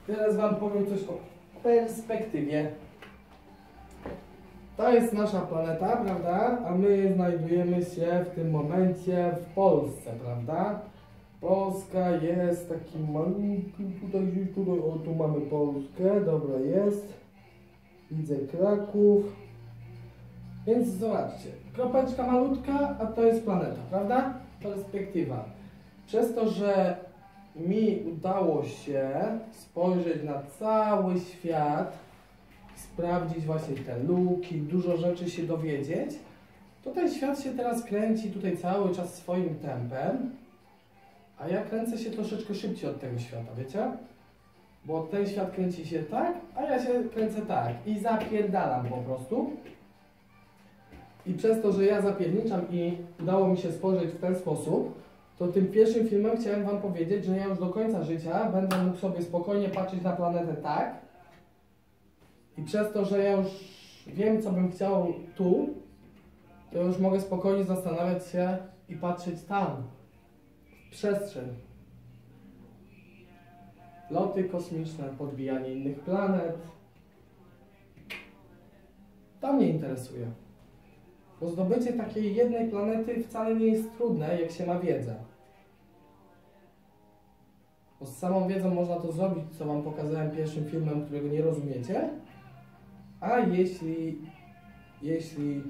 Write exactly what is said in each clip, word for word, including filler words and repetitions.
Teraz Wam powiem coś o perspektywie. To jest nasza planeta, prawda? A my znajdujemy się w tym momencie w Polsce, prawda? Polska jest takim malutkim, tutaj gdzieś, tutaj, o tu mamy Polskę, dobra jest. Widzę Kraków. Więc zobaczcie, kropeczka malutka, a to jest planeta, prawda? Perspektywa. Przez to, że mi udało się spojrzeć na cały świat, sprawdzić właśnie te luki, dużo rzeczy się dowiedzieć, to ten świat się teraz kręci tutaj cały czas swoim tempem, a ja kręcę się troszeczkę szybciej od tego świata, wiecie? Bo ten świat kręci się tak, a ja się kręcę tak i zapierdalam po prostu. I przez to, że ja zapierniczam i udało mi się spojrzeć w ten sposób, to tym pierwszym filmem chciałem Wam powiedzieć, że ja już do końca życia będę mógł sobie spokojnie patrzeć na planetę tak. I przez to, że ja już wiem, co bym chciał tu, to już mogę spokojnie zastanawiać się i patrzeć tam, w przestrzeń. Loty kosmiczne, podbijanie innych planet. To mnie interesuje. Bo zdobycie takiej jednej planety wcale nie jest trudne, jak się ma wiedzę. Bo z samą wiedzą można to zrobić, co Wam pokazałem pierwszym filmem, którego nie rozumiecie. A jeśli, jeśli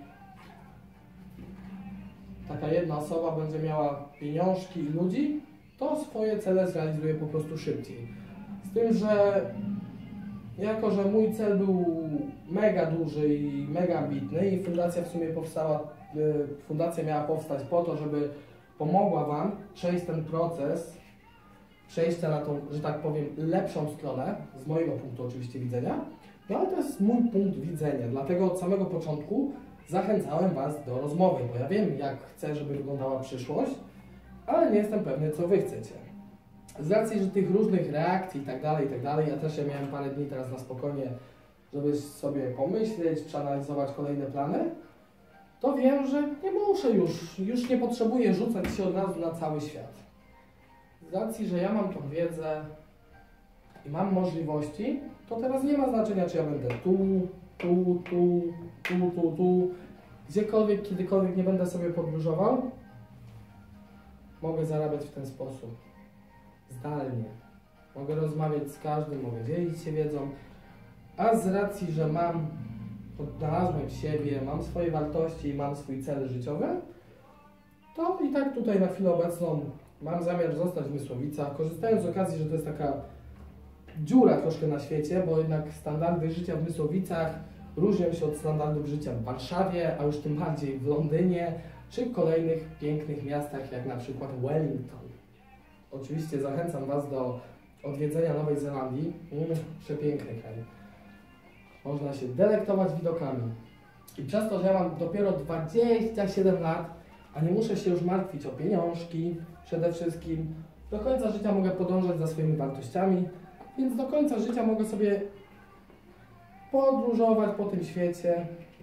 taka jedna osoba będzie miała pieniążki i ludzi, to swoje cele zrealizuje po prostu szybciej. Z tym, że jako, że mój cel był mega duży i mega ambitny i fundacja w sumie powstała, fundacja miała powstać po to, żeby pomogła Wam przejść ten proces, przejścia na tą, że tak powiem, lepszą stronę, z mojego punktu oczywiście widzenia, no ale to jest mój punkt widzenia, dlatego od samego początku zachęcałem Was do rozmowy, bo ja wiem, jak chcę, żeby wyglądała przyszłość, ale nie jestem pewny, co Wy chcecie. Z racji, że tych różnych reakcji i tak dalej, i tak dalej, ja też ja miałem parę dni teraz na spokojnie, żeby sobie pomyśleć, przeanalizować kolejne plany, to wiem, że nie muszę już, już nie potrzebuję rzucać się od razu na cały świat. Z racji, że ja mam tą wiedzę i mam możliwości, to teraz nie ma znaczenia, czy ja będę tu, tu, tu, tu, tu, tu, gdziekolwiek, kiedykolwiek nie będę sobie podróżował, mogę zarabiać w ten sposób. Zdalnie. Mogę rozmawiać z każdym, mogę dzielić się wiedzą, a z racji, że mam, odnalazłem siebie, mam swoje wartości i mam swój cel życiowy, to i tak tutaj na chwilę obecną mam zamiar zostać w Mysłowicach, korzystając z okazji, że to jest taka dziura troszkę na świecie, bo jednak standardy życia w Mysłowicach różnią się od standardów życia w Warszawie, a już tym bardziej w Londynie, czy w kolejnych pięknych miastach, jak na przykład Wellington. Oczywiście zachęcam Was do odwiedzenia Nowej Zelandii. Mm, przepiękny kraj. Można się delektować widokami. I przez to, że ja mam dopiero dwadzieścia siedem lat, a nie muszę się już martwić o pieniążki przede wszystkim, do końca życia mogę podążać za swoimi wartościami, więc do końca życia mogę sobie podróżować po tym świecie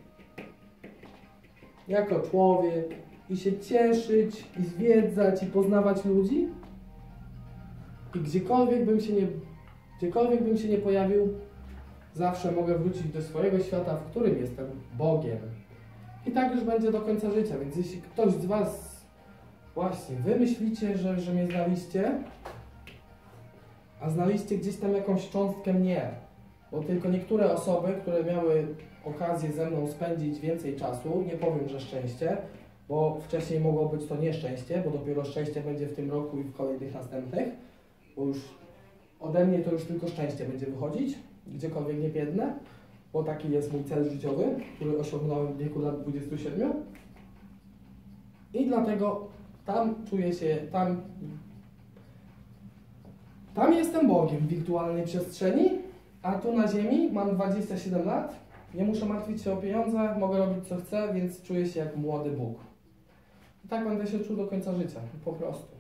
jako człowiek i się cieszyć, i zwiedzać, i poznawać ludzi. I gdziekolwiek bym się nie, gdziekolwiek bym się nie pojawił, zawsze mogę wrócić do swojego świata, w którym jestem Bogiem. I tak już będzie do końca życia, więc jeśli ktoś z Was właśnie wy myślicie, że, że mnie znaliście, a znaliście gdzieś tam jakąś cząstkę mnie, bo tylko niektóre osoby, które miały okazję ze mną spędzić więcej czasu, nie powiem, że szczęście, bo wcześniej mogło być to nieszczęście, bo dopiero szczęście będzie w tym roku i w kolejnych następnych, bo już ode mnie to już tylko szczęście będzie wychodzić, gdziekolwiek nie biedne, bo taki jest mój cel życiowy, który osiągnąłem w wieku lat dwudziestu siedmiu. I dlatego tam czuję się, tam, tam jestem Bogiem w wirtualnej przestrzeni, a tu na ziemi mam dwadzieścia siedem lat, nie muszę martwić się o pieniądze, mogę robić co chcę, więc czuję się jak młody Bóg. I tak będę się czuł do końca życia, po prostu.